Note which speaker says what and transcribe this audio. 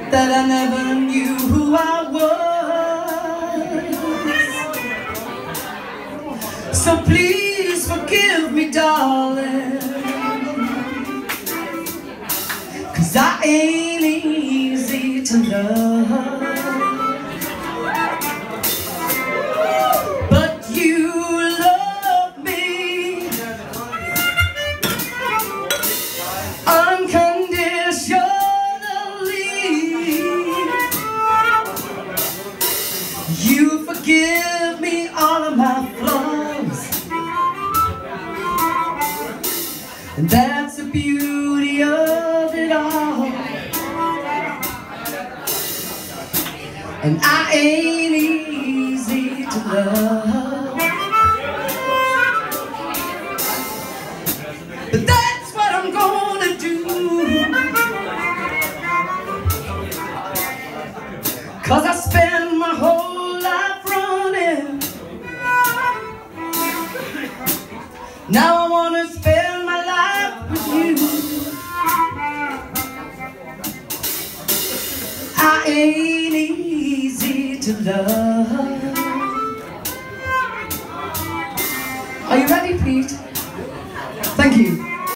Speaker 1: that I never knew who I was. So please forgive me, darling, 'cause I ain't easy to love. But you love me unconditionally. You forgive me all of my flaws, and that's the beauty of it all. And I ain't easy to love, but that's what I'm gonna do, 'cause I spend my whole life running. Now I wanna spend my life with you. I ain't easy to love. Are you ready, Pete? Thank you.